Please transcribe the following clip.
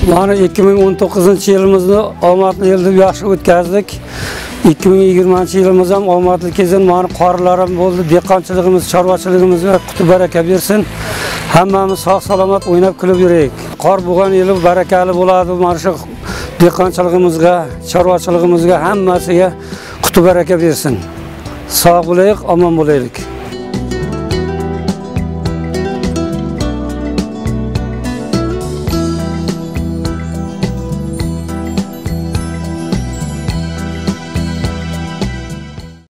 Mana 2019-yilimizni omadli yil deb yaxshi o'tkazdik. 2020-yilimiz ham omadli kelsin. Mana qorlar ham bo'ldi. Dehqonchiligimiz, chorvachiligimizga quti baraka bersin. Hammamiz sog' salomat o'ynab kulib yuraylik. Qor bo'lgan yili barakali bo'ladi. Mana shu dehqonchiligimizga, chorvachiligimizga hammasiga quti baraka bersin. Sog' bo'laylik, omon bo'laylik.